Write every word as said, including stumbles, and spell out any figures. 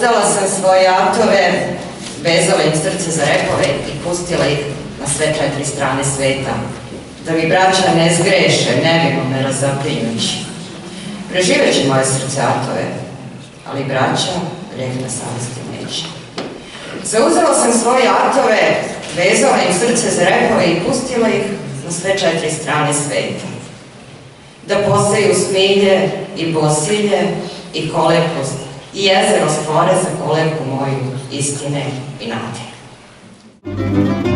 Zauzdala sam svoje atove, vezala im srce za repove i pustila ih na sve četiri strane sveta, da mi braća ne zgreše, nevino me razapinjući. Preživeće moje srce atove, ali braća grijeh na savjesti neće. Zauzela sam svoje atove, vezala im srce za repove i pustila ih na sve četiri strane sveta, da poseju smilje i bosilje i kolevkost i jezero stvore za kolevku moju istine i nade.